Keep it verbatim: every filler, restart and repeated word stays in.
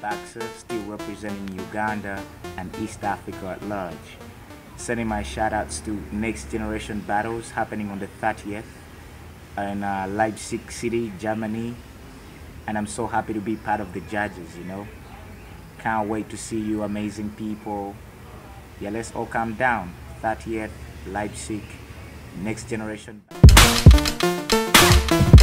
boxer, still representing Uganda and East Africa at large. Sending my shout outs to Next Generation Battles happening on the thirtieth in uh, Leipzig City, Germany. And I'm so happy to be part of the judges, you know. Can't wait to see you amazing people. Yeah, let's all calm down. thirtieth, Leipzig, Next Generation.